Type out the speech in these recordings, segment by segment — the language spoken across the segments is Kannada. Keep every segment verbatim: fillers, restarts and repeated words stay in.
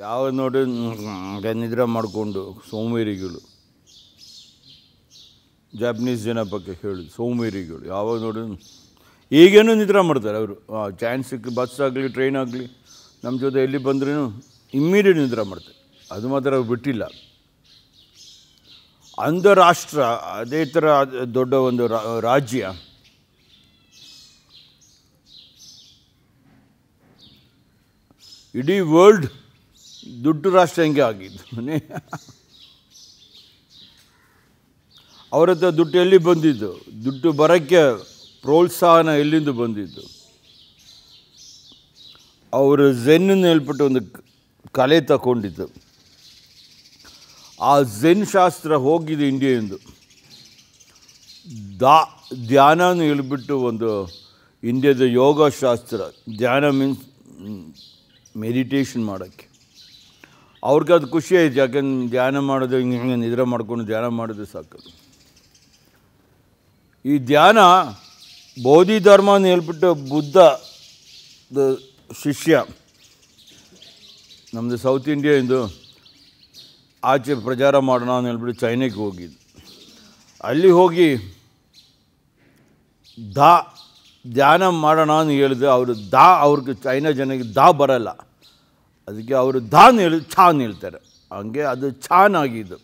ಯಾವಾಗ ನೋಡಿ ನಿದ್ರೆ ಮಾಡಿಕೊಂಡು ಸೋಮೇರಿಗಳು, ಜಾಪನೀಸ್ ಜನ ಬಗ್ಗೆ ಹೇಳೋದು ಸೋಮೇರಿಗಳು. ಯಾವಾಗ ನೋಡಿ ಈಗೇನು ನಿದ್ರೆ ಮಾಡ್ತಾರೆ ಅವರು. ಚಾನ್ಸ್ ಸಿಕ್ಕಿ ಬಸ್ ಆಗಲಿ ಟ್ರೈನ್ ಆಗಲಿ ನಮ್ಮ ಜೊತೆ ಎಲ್ಲಿ ಬಂದ್ರೂ ಇಮ್ಮಿಡಿಯೇಟ್ ನಿದ್ರೆ ಮಾಡ್ತಾರೆ. ಅದು ಮಾತ್ರ ಅವ್ರು ಬಿಟ್ಟಿಲ್ಲ. ಅಂಧರಾಷ್ಟ್ರ ಅದೇ ಥರ ದೊಡ್ಡ ಒಂದು ರಾಜ್ಯ. ಇಡೀ ವರ್ಲ್ಡ್ ದುಡ್ಡು ರಾಷ್ಟ್ರ ಹೆಂಗೆ ಆಗಿದ್ದು. ಅವ್ರ ಹತ್ರ ದುಡ್ಡು ಎಲ್ಲಿ ಬಂದಿದ್ದು? ದುಡ್ಡು ಬರೋಕ್ಕೆ ಪ್ರೋತ್ಸಾಹನ ಎಲ್ಲಿಂದ ಬಂದಿದ್ದು? ಅವರು ಝೆನ್ನನ್ನು ಹೇಳ್ಬಿಟ್ಟು ಒಂದು ಕಲೆ ತಗೊಂಡಿದ್ದು. ಆ ಝೆನ್ ಶಾಸ್ತ್ರ ಹೋಗಿದೆ ಇಂಡಿಯಾದಿಂದ. ದಾ ಧ್ಯಾನನ ಹೇಳ್ಬಿಟ್ಟು ಒಂದು ಇಂಡಿಯಾದ ಯೋಗ ಶಾಸ್ತ್ರ. ಧ್ಯಾನ ಮೀನ್ಸ್ ಮೆಡಿಟೇಷನ್ ಮಾಡೋಕ್ಕೆ. ಅವ್ರಿಗೆ ಅದು ಖುಷಿ ಆಯ್ತು. ಯಾಕೆಂದ್ರೆ ಧ್ಯಾನ ಮಾಡೋದು ಹಿಂಗೆ ಹಿಂಗೆ ನಿದ್ರೆ ಮಾಡ್ಕೊಂಡು ಧ್ಯಾನ ಮಾಡೋದು ಸಾಕೋದು. ಈ ಧ್ಯಾನ ಬೋಧಿ ಧರ್ಮನ ಹೇಳ್ಬಿಟ್ಟು ಬುದ್ಧದ ಶಿಷ್ಯ ನಮ್ಮದು ಸೌತ್ ಇಂಡಿಯಾದಿಂದ ಆಚೆ ಪ್ರಚಾರ ಮಾಡೋಣ ಅಂತ ಹೇಳ್ಬಿಟ್ಟು ಚೈನಾಕ್ಕೆ ಹೋಗಿದ್ದು. ಅಲ್ಲಿ ಹೋಗಿ ದಾ ಧ್ಯಾನ ಮಾಡೋಣ ಅಂತ ಹೇಳಿದೆ. ಅವರು ದಾ ಅವ್ರಿಗೆ ಚೈನಾ ಜನಕ್ಕೆ ದಾ ಬರಲ್ಲ. ಅದಕ್ಕೆ ಅವರು ದಾನ್ ಹೇಳಿ ಛಾನ್ ಹೇಳ್ತಾರೆ. ಹಂಗೆ ಅದು ಛಾನ್ ಆಗಿದ್ದು.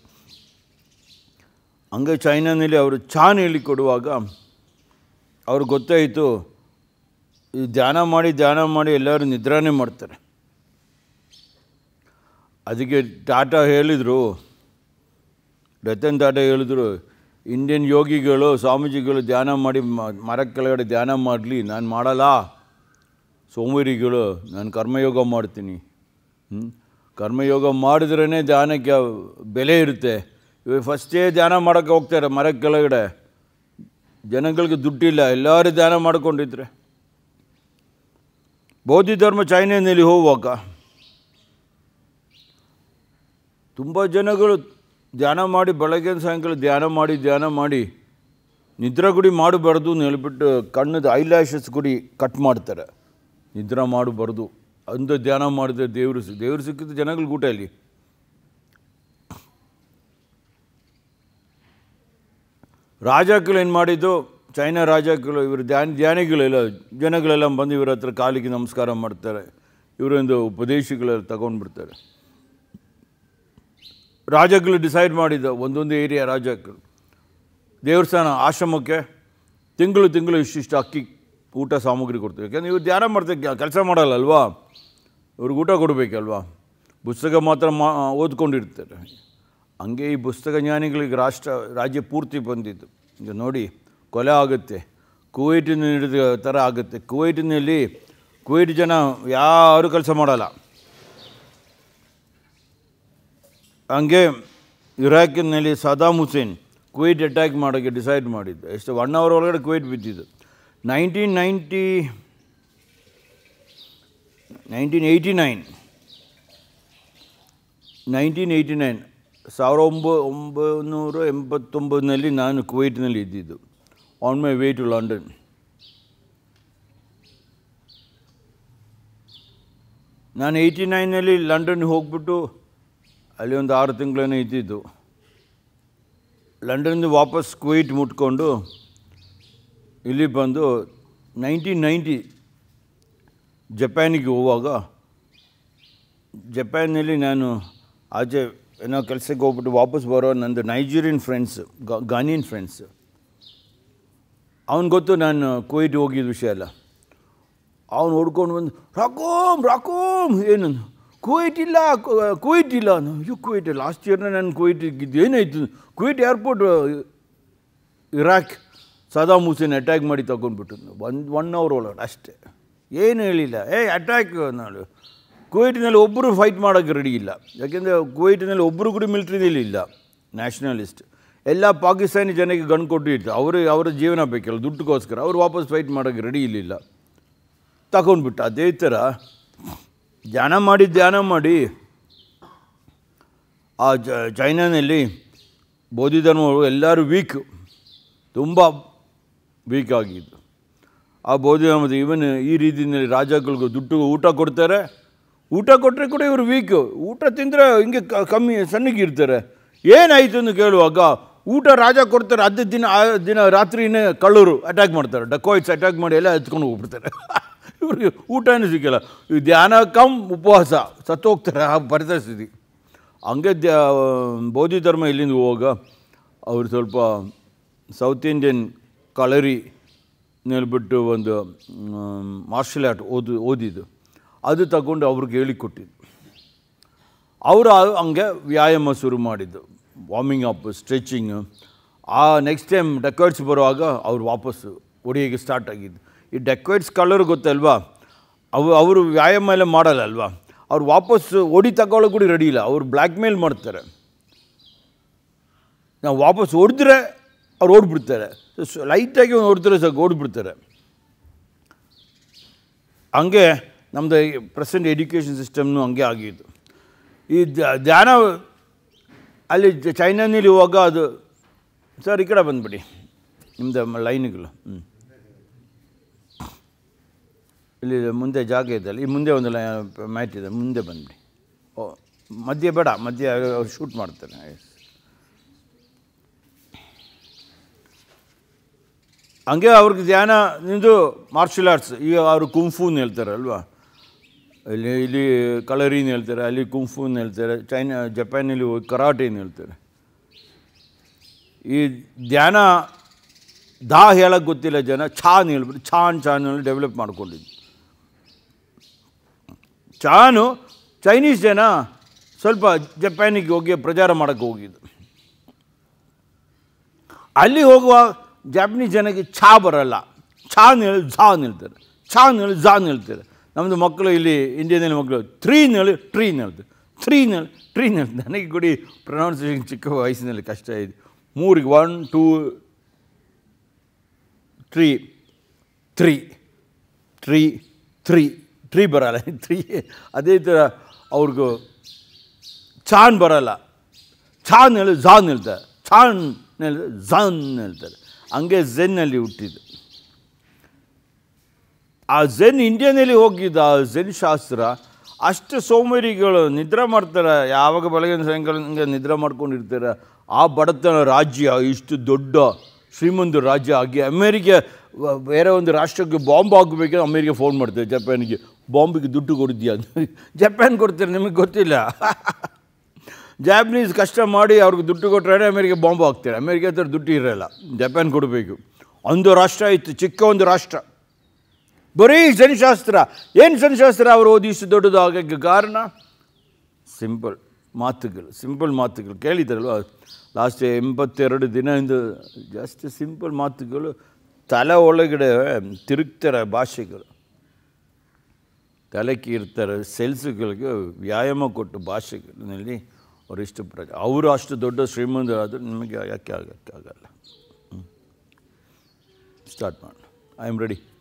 ಹಂಗೆ ಚೈನಾನಲ್ಲಿ ಅವರು ಛಾನ್ ಹೇಳಿ ಕೊಡುವಾಗ ಅವ್ರಿಗೆ ಗೊತ್ತಾಯಿತು, ಈ ಧ್ಯಾನ ಮಾಡಿ ಧ್ಯಾನ ಮಾಡಿ ಎಲ್ಲರೂ ನಿದ್ರಾನೇ ಮಾಡ್ತಾರೆ. ಅದಕ್ಕೆ ಟಾಟಾ ಹೇಳಿದರು, ರತನ್ ಟಾಟಾ ಹೇಳಿದ್ರು, ಇಂಡಿಯನ್ ಯೋಗಿಗಳು ಸ್ವಾಮೀಜಿಗಳು ಧ್ಯಾನ ಮಾಡಿ ಮರ ಕೆಳಗಡೆ ಧ್ಯಾನ ಮಾಡಲಿ, ನಾನು ಮಾಡಲ್ಲ. ಸೋಮೇರಿಗಳು ನಾನು ಕರ್ಮಯೋಗ ಮಾಡ್ತೀನಿ. ಕರ್ಮಯೋಗ ಮಾಡಿದ್ರೇ ಧ್ಯಾನಕ್ಕೆ ಬೆಲೆ ಇರುತ್ತೆ. ಇವಾಗ ಫಸ್ಟೇ ಧ್ಯಾನ ಮಾಡೋಕ್ಕೆ ಹೋಗ್ತಾರೆ ಮರ ಕೆಳಗಡೆ. ಜನಗಳಿಗೆ ದುಡ್ಡಿಲ್ಲ, ಎಲ್ಲರೂ ಧ್ಯಾನ ಮಾಡ್ಕೊಂಡಿದ್ರೆ. ಬೌದ್ಧ ಧರ್ಮ ಚೈನಾನಲ್ಲಿ ಹೋಗುವಾಗ ತುಂಬ ಜನಗಳು ಧ್ಯಾನ ಮಾಡಿ ಬೆಳಗ್ಗೆ ಸಾಯಂಕಾಲ ಧ್ಯಾನ ಮಾಡಿ ಧ್ಯಾನ ಮಾಡಿ ನಿದ್ರೆ ಗುಡಿ ಮಾಡಬಾರ್ದು ಅಂತ ಹೇಳ್ಬಿಟ್ಟು ಕಣ್ಣದ ಐಲ್ಯಾಶಸ್ ಗುಡಿ ಕಟ್ ಮಾಡ್ತಾರೆ. ನಿದ್ರೆ ಮಾಡಬಾರ್ದು ಅಂದು ಧ್ಯಾನ ಮಾಡಿದ್ರೆ ದೇವರು ದೇವರು ಸಿಕ್ಕಿದ್ದು ಜನಗಳಿಗೆ ಊಟ ಇಲ್ಲಿ. ರಾಜಗಳು ಏನು ಮಾಡಿದ್ದು, ಚೈನಾ ರಾಜಗಳು ಇವರು ಧ್ಯಾನ ಧ್ಯಾನಿಗಳೆಲ್ಲ ಜನಗಳೆಲ್ಲ ಬಂದು ಇವರ ಹತ್ರ ಕಾಲಿಗೆ ನಮಸ್ಕಾರ ಮಾಡ್ತಾರೆ. ಇವರೊಂದು ಉಪದೇಶಗಳೆಲ್ಲ ತಗೊಂಡ್ಬಿಡ್ತಾರೆ. ರಾಜಗಳು ಡಿಸೈಡ್ ಮಾಡಿದ್ದು ಒಂದೊಂದು ಏರಿಯಾ ರಾಜಗಳು ದೇವಸ್ಥಾನ ಆಶ್ರಮಕ್ಕೆ ತಿಂಗಳು ತಿಂಗಳು ಇಷ್ಟಿಷ್ಟು ಅಕ್ಕಿ ಊಟ ಸಾಮಗ್ರಿ ಕೊಡ್ತಾರೆ. ಯಾಕೆಂದರೆ ಇವ್ರು ಧ್ಯಾನ ಮಾಡ್ತಾರೆ, ಕೆಲಸ ಮಾಡಲ್ಲ ಅಲ್ವಾ, ಇವ್ರಿಗೆ ಊಟ ಕೊಡಬೇಕಲ್ವಾ. ಪುಸ್ತಕ ಮಾತ್ರ ಮಾ ಓದ್ಕೊಂಡಿರ್ತಾರೆ. ಹಂಗೆ ಈ ಪುಸ್ತಕ ಜ್ಞಾನಿಗಳಿಗೆ ರಾಷ್ಟ್ರ ರಾಜ್ಯ ಪೂರ್ತಿ ಬಂದಿದ್ದು. ಈಗ ನೋಡಿ ಕೊಲೆ ಆಗುತ್ತೆ, ಕುವೈಟಿನ ಹಿಡಿದ ಥರ ಆಗುತ್ತೆ. ಕುವೈಟಿನಲ್ಲಿ ಕುವೈಟ್ ಜನ ಯಾರೂ ಕೆಲಸ ಮಾಡಲ್ಲ. ಹಂಗೆ ಇರಾಕಿನಲ್ಲಿ ಸದಾಮ್ ಹುಸೇನ್ ಕುವೈಟ್ ಅಟ್ಯಾಕ್ ಮಾಡೋಕ್ಕೆ ಡಿಸೈಡ್ ಮಾಡಿದ್ದು. ಎಷ್ಟು ಒನ್ ಅವರ್ ಒಳಗಡೆ ಕುವೈಟ್ ಬಿದ್ದಿದ್ದು. Nineteen ninety nineteen eighty nine nineteen eighty nine ಸಾವಿರ ಒಂಬ ಒಂಬೈನೂರ ಎಂಬತ್ತೊಂಬತ್ತರಲ್ಲಿ ನಾನು ಕುವೈಟ್ನಲ್ಲಿ ಇದ್ದಿದ್ದು. On my way to London. ನಾನು ಏಯ್ಟಿ ನೈನಲ್ಲಿ ಲಂಡನ್ಗೆ ಹೋಗ್ಬಿಟ್ಟು ಅಲ್ಲಿ ಒಂದು ಆರು ತಿಂಗಳೇನೋ ಇದ್ದಿದ್ದು. ಲಂಡನ್ನಿಂದ ವಾಪಸ್ ಕುವೈಟ್ ಮುಟ್ಕೊಂಡು ಇಲ್ಲಿ ಬಂದು ನೈನ್ಟೀನ್ ನೈಂಟಿ ಜಪಾನಿಗೆ ಹೋಗುವಾಗ ಜಪಾನ್ನಲ್ಲಿ ನಾನು ಆಚೆ ಏನೋ ಕೆಲಸಕ್ಕೆ ಹೋಗ್ಬಿಟ್ಟು ವಾಪಸ್ ಬರೋ ನಂದು ನೈಜೀರಿಯನ್ ಫ್ರೆಂಡ್ಸ್, ಗಾನಿಯನ್ ಫ್ರೆಂಡ್ಸ್. ಅವ್ನು ಗೊತ್ತು ನಾನು ಕುವೈಟ್ ಹೋಗಿದ್ದ ವಿಷಯ ಎಲ್ಲ. ಅವ್ನು ಹೊಡ್ಕೊಂಡು ಬಂದು ರಾಕೂಮ್ ರಾಕೂಮ್ ಏನು ಕುವೈಟ್ ಇಲ್ಲ ಕುವೈಟ್ ಇಲ್ಲ ಅಯ್ಯೋ ಕುವೈಟ್ ಲಾಸ್ಟ್ ಇಯರ್ನ ನಾನು ಕುವೈಟಿಗಿದ್ದು ಏನಾಯಿತು, Kuwait airport Iraq Saddam Hussein attack ಮಾಡಿ ತಗೊಂಡ್ಬಿಟ್ಟು ಒಂದು ಒನ್ ಅವರ್ ಒಳಗಡೆ ಅಷ್ಟೇ, ಏನು ಹೇಳಿಲ್ಲ. ಏಯ್ ಅಟ್ಯಾಕ್ ನಾನು ಕುವೈಟಿನಲ್ಲಿ ಒಬ್ಬರು ಫೈಟ್ ಮಾಡೋಕ್ಕೆ ರೆಡಿ ಇಲ್ಲ. ಯಾಕೆಂದರೆ ಕುವೈಟಿನಲ್ಲಿ ಒಬ್ಬರು ಕೂಡ ಮಿಲಿಟ್ರಿನಲ್ಲಿ ಇಲ್ಲ, ನ್ಯಾಷನಲಿಸ್ಟ್. ಎಲ್ಲ ಪಾಕಿಸ್ತಾನಿ ಜನಕ್ಕೆ ಗನ್ ಕೊಟ್ಟು ಇರ್ತಾರೆ. ಅವರು ಅವರ ಜೀವನ ಬೇಕಲ್ಲ ದುಡ್ಡುಗೋಸ್ಕರ. ಅವರು ವಾಪಸ್ ಫೈಟ್ ಮಾಡೋಕ್ಕೆ ರೆಡಿ ಇರಲಿಲ್ಲ, ತಗೊಂಡ್ಬಿಟ್ಟು. ಅದೇ ಥರ ಧ್ಯಾನ ಮಾಡಿ ಧ್ಯಾನ ಮಾಡಿ ಆ ಚೈನಾನಲ್ಲಿ ಬೌದ್ಧ ಧರ್ಮಗಳು ಎಲ್ಲರೂ ವೀಕ್, ತುಂಬ ವೀಕ್ ಆಗಿದ್ದು. ಆ ಬೌದ್ಧ ಧರ್ಮದ ಇವನ್ ಈ ರೀತಿಯಲ್ಲಿ ರಾಜಗಳಿಗೂ ದುಡ್ಡು ಊಟ ಕೊಡ್ತಾರೆ, ಊಟ ಕೊಟ್ಟರೆ ಕೂಡ ಇವರು ವೀಕು. ಊಟ ತಿಂದರೆ ಹಿಂಗೆ ಕಮ್ಮಿ ಸಣ್ಣಗಿರ್ತಾರೆ. ಏನಾಯಿತು ಅಂತ ಕೇಳುವಾಗ ಊಟ ರಾಜ ಕೊಡ್ತಾರೆ, ಹತ್ತು ದಿನ ಆ ದಿನ ರಾತ್ರಿನೇ ಕಳ್ಳರು ಅಟ್ಯಾಕ್ ಮಾಡ್ತಾರೆ, ಡಕಾಯ್ಟ್ಸ್ ಅಟ್ಯಾಕ್ ಮಾಡಿ ಎಲ್ಲ ಎತ್ಕೊಂಡು ಹೋಗ್ಬಿಡ್ತಾರೆ. ಇವ್ರಿಗೆ ಊಟನೂ ಸಿಕ್ಕಲ್ಲ. ಈ ಧ್ಯಾನ ಕಮ್ ಉಪವಾಸ ಸತ್ತೋಗ್ತಾರೆ ಆ ಪರಿಸ್ಥಿತಿ. ಹಂಗೆ ದ್ಯಾ ಬೌದ್ಧ ಧರ್ಮ ಇಲ್ಲಿಂದ ಹೋಗುವಾಗ ಅವರು ಸ್ವಲ್ಪ ಸೌತ್ ಇಂಡಿಯನ್ ಕಳರಿ ಹೇಳ್ಬಿಟ್ಟು ಒಂದು ಮಾರ್ಷಲ್ ಆರ್ಟ್ ಓದು ಓದಿದ್ದು ಅದು ತಗೊಂಡು ಅವ್ರಿಗೆ ಹೇಳಿಕೊಟ್ಟಿದ್ದು. ಅವರು ಹಂಗೆ ವ್ಯಾಯಾಮ ಶುರು ಮಾಡಿದ್ದು, ವಾರ್ಮಿಂಗ್ ಅಪ್, ಸ್ಟ್ರೆಚಿಂಗು. ಆ ನೆಕ್ಸ್ಟ್ ಟೈಮ್ ಡೆಕಾಯ್ಟ್ಸ್ ಬರುವಾಗ ಅವ್ರು ವಾಪಸ್ಸು ಹೊಡಿಯೋಕ್ಕೆ ಸ್ಟಾರ್ಟ್ ಆಗಿದ್ದು. ಈ ಡೆಕಾಯ್ಟ್ಸ್ ಕಳ್ಳರು ಗೊತ್ತಲ್ವಾ, ಅವು ಅವರು ವ್ಯಾಯಾಮ ಎಲ್ಲ ಮಾಡಲ್ಲ ಅಲ್ವಾ, ಅವ್ರು ವಾಪಸ್ಸು ಹೊಡಿ ತಗೊಳ್ಳೋ ಕೂಡ ರೆಡಿ ಇಲ್ಲ. ಅವ್ರು ಬ್ಲ್ಯಾಕ್ ಮೇಲ್ ಮಾಡ್ತಾರೆ. ನಾವು ವಾಪಸ್ ಹೊಡೆದ್ರೆ ಅವ್ರು ಓಡ್ಬಿಡ್ತಾರೆ, ಲೈಟಾಗಿ ಒಂದು ಹೊಡೆದ್ರೆ ಸಾಕು ಓಡ್ಬಿಡ್ತಾರೆ. ಹಂಗೆ ನಮ್ಮದು ಪ್ರೆಸೆಂಟ್ ಎಡ್ಯುಕೇಷನ್ ಸಿಸ್ಟಮ್ನು ಹಂಗೆ ಆಗಿದ್ದು. ಈ ಧ್ಯಾನ ಅಲ್ಲಿ ಚೈನಾನಲ್ಲಿ ಹೋಗ ಅದು ಸರ್ ಈ ಕಡೆ ಬಂದುಬಿಡಿ ನಿಮ್ಮದು ಲೈನ್ಗಳು. ಹ್ಞೂ ಇಲ್ಲಿ ಮುಂದೆ ಜಾಗ ಇದೆ, ಈ ಮುಂದೆ ಒಂದು ಲೈ ಮ್ಯಾಟ್ ಇದೆ, ಮುಂದೆ ಬಂದುಬಿಡಿ. ಓ ಮಧ್ಯೆ ಬೇಡ, ಮಧ್ಯೆ ಅವ್ರು ಶೂಟ್ ಮಾಡ್ತಾರೆ. ಹಂಗೆ ಅವ್ರಿಗೆ ಧ್ಯಾನ ನಿಂದು ಮಾರ್ಷಲ್ ಆರ್ಟ್ಸ್. ಈಗ ಅವರು ಕುಂಫೂನ್ ಹೇಳ್ತಾರೆ ಅಲ್ವಾ, ಇಲ್ಲಿ ಇಲ್ಲಿ ಕಳರಿನ ಹೇಳ್ತಾರೆ, ಅಲ್ಲಿ ಕುಂಫೂನ್ ಹೇಳ್ತಾರೆ, ಚೈನಾ ಜಪಾನಲ್ಲಿ ಹೋಗಿ ಕರಾಟೆನ ಹೇಳ್ತಾರೆ. ಈ ಧ್ಯಾನ ದಾ ಹೇಳೋಕ್ಕೆ ಗೊತ್ತಿಲ್ಲ ಜನ, ಛಾನ್ ಹೇಳ್ಬಿಟ್ಟು ಛಾನ್ ಛಾನ್ ಹೇಳಿ ಡೆವಲಪ್ ಮಾಡ್ಕೊಂಡಿದ್ದು. ಚಾನು ಚೈನೀಸ್ ಜನ ಸ್ವಲ್ಪ ಜಪಾನಿಗೆ ಹೋಗಿ ಪ್ರಚಾರ ಮಾಡೋಕ್ಕೆ ಹೋಗಿದ್ದು. ಅಲ್ಲಿ ಹೋಗುವ ಜಾಪನೀಸ್ ಜನಕ್ಕೆ ಛಾ ಬರೋಲ್ಲ, ಛಾನ್ ಹೇಳಿ ಝಾನ್ ಹೇಳ್ತಾರೆ, ಛಾನ್ ಹೇಳಿ ಝಾನ್ ಹೇಳ್ತಾರೆ. ನಮ್ಮದು ಮಕ್ಕಳು ಇಲ್ಲಿ ಇಂಡಿಯಾದಲ್ಲಿ ಮಕ್ಕಳು ತ್ರೀನ್ ಹೇಳಿ ಟ್ರೀನ್ ಹೇಳ್ತಾರೆ, ತ್ರೀನ್ ಹೇಳಿ ಟ್ರೀನ್ ಹೇಳ್ತಾರೆ. ನನಗೆ ಕೂಡ ಪ್ರೊನೌನ್ಸಿಯೇಷನ್ ಚಿಕ್ಕ ವಯಸ್ಸಿನಲ್ಲಿ ಕಷ್ಟ ಇದೆ. ಮೂರಿಗೆ one two three three three three tree ಬರಲ್ಲ, ತ್ರೀ. ಅದೇ ಥರ ಅವ್ರಿಗೂ ಛಾನ್ ಬರಲ್ಲ, ಛಾನ್ ಹೇಳಿ ಝಾನ್ ಹೇಳ್ತಾರೆ, ಛಾನ್ ಹೇಳಿ ಝಾನ್ ಹೇಳ್ತಾರೆ. ಹಂಗೆ ಝೆನ್ನಲ್ಲಿ ಹುಟ್ಟಿದ್ದು. ಆ ಝೆನ್ ಇಂಡಿಯಾನಲ್ಲಿ ಹೋಗಿದ್ದ ಆ ಝೆನ್ ಶಾಸ್ತ್ರ ಅಷ್ಟು ಸೋಮಾರಿಗಳು ನಿದ್ರೆ ಮಾಡ್ತಾರೆ, ಯಾವಾಗ ಬೆಳಗಿನ ಸಾಯಂಕಾಲ ಹಿಂಗೆ ನಿದ್ರೆ ಮಾಡ್ಕೊಂಡಿರ್ತಾರೆ. ಆ ಬಡತನ ರಾಜ್ಯ ಇಷ್ಟು ದೊಡ್ಡ ಶ್ರೀಮಂತ ರಾಜ್ಯ ಆಗಿ ಅಮೇರಿಕೆ ಬೇರೆ ಒಂದು ರಾಷ್ಟ್ರಕ್ಕೆ ಬಾಂಬ್ ಆಗಬೇಕಾದ್ರೆ ಅಮೇರಿಕೆ ಫೋನ್ ಮಾಡ್ತಾರೆ ಜಪಾನಿಗೆ, ಬಾಂಬಿಗೆ ದುಡ್ಡು ಕೊಡಿದ್ಯಾ ಅಂತ. ಜಪಾನ್ ಕೊಡ್ತಾರೆ, ನಿಮಗೆ ಗೊತ್ತಿಲ್ಲ. ಜಾಪನೀಸ್ ಕಷ್ಟ ಮಾಡಿ ಅವ್ರಿಗೆ ದುಡ್ಡು ಕೊಟ್ಟರೆ ಅಮೇರಿಕೆ ಬಾಂಬ್ ಹಾಕ್ತಾರೆ. ಅಮೇರಿಕೆ ಹತ್ರ ದುಡ್ಡು ಇರೋಲ್ಲ, ಜಪಾನ್ ಕೊಡಬೇಕು. ಒಂದು ರಾಷ್ಟ್ರ ಇತ್ತು, ಚಿಕ್ಕ ಒಂದು ರಾಷ್ಟ್ರ, ಬರೀ ಜನಶಾಸ್ತ್ರ. ಏನು ಜನಶಾಸ್ತ್ರ ಅವರು ಓದಿ ಇಷ್ಟು ದೊಡ್ಡದು ಆಗೋಕ್ಕೆ ಕಾರಣ ಸಿಂಪಲ್ ಮಾತುಗಳು, ಸಿಂಪಲ್ ಮಾತುಗಳು. ಕೇಳಿದ್ದಾರಲ್ವ ಲಾಸ್ಟ್ ಎಂಬತ್ತೆರಡು ದಿನದಿಂದ ಜಾಸ್ತಿ ಸಿಂಪಲ್ ಮಾತುಗಳು ತಲೆ ಒಳಗಡೆ ತಿರುಗ್ತಾರೆ. ಭಾಷೆಗಳು ತಲೆ ಕೀರ್ತಾರೆ, ಸೆಲ್ಸ್ಗಳಿಗೆ ವ್ಯಾಯಾಮ ಕೊಟ್ಟು ಭಾಷೆಗಳಲ್ಲಿ ಅವರು ಇಷ್ಟು ಪ್ರ ಅವರು ಅಷ್ಟು ದೊಡ್ಡ ಶ್ರೀಮಂತರಾದರೂ ನಿಮಗೆ ಯಾಕೆ ಆಗೋಕ್ಕೆ ಆಗಲ್ಲ. ಸ್ಟಾರ್ಟ್ ಮಾಡೋಣ. I am ready.